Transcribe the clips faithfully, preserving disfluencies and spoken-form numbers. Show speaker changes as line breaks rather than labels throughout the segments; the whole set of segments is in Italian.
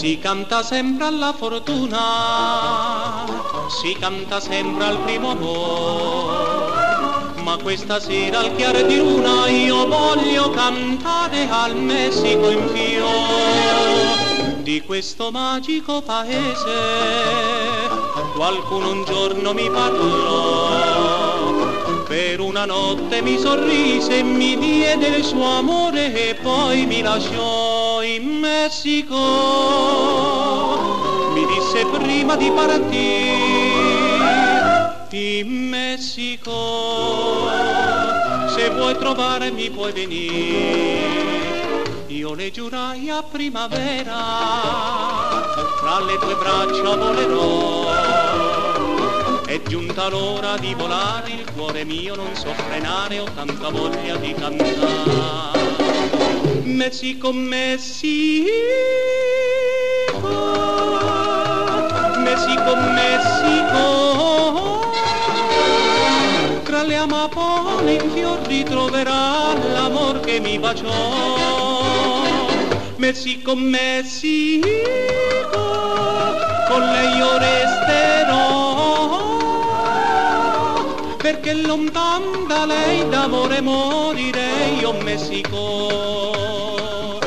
Si canta sempre alla fortuna, si canta sempre al primo amore, ma questa sera al chiaro di luna io voglio cantare al Messico in fiore di questo magico paese. Qualcuno un giorno mi parlò, per una notte mi sorrise e mi diede il suo amore e poi mi lasciò in Messico. Mi disse prima di partire in Messico, se vuoi trovarmi puoi venire. Io le giurai a primavera, tra le tue braccia volerò. È giunta l'ora di volare, il cuore mio non so frenare, ho tanta voglia di cantare. Messico, Messico, Messico, Messico, tra le amapolle in fior ritroverà l'amor che mi baciò. Messico, Messico, con lei io resterò, perché lontan da lei d'amore morirei, oh Messico.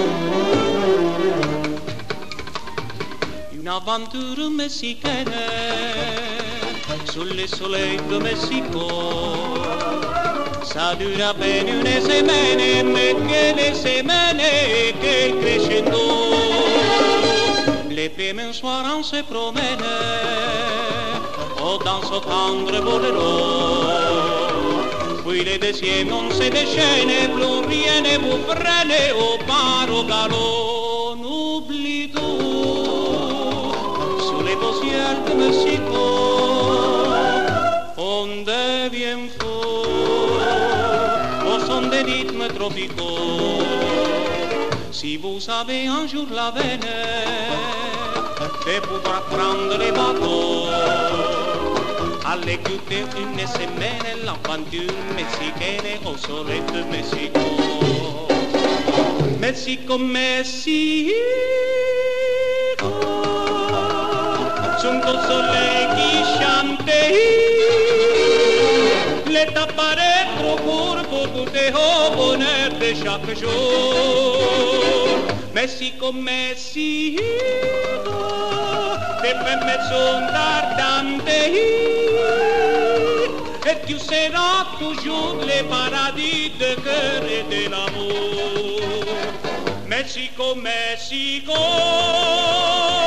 Un'avventura messicana sulle soleil de Messico, ça dura bene una semana, ma che le semane che crescendo. Les prime un soir on se promène, oh dans ce tendre boléro, puis les deuxièmes on se déchaîne, plus rien ne vous freine, au par au galop, n'oublie tout, sous les beaux ciels de Mexico, on devient fou, au son des rythmes tropicaux. Si vous avez un jour la veine de pouvoir prendre les bateaux, allez écouter une semaine l'aventure mexicaine au soleil de Mexico. Mexico, Mexico, sotto il soleil qui chante, le t'apparaît trop court pour goûter au bonheur de chaque jour. Mexico, Mexico, te permets ardente, et tu seras toujours le paradis de cœur et de l'amour. Mexico, Mexico.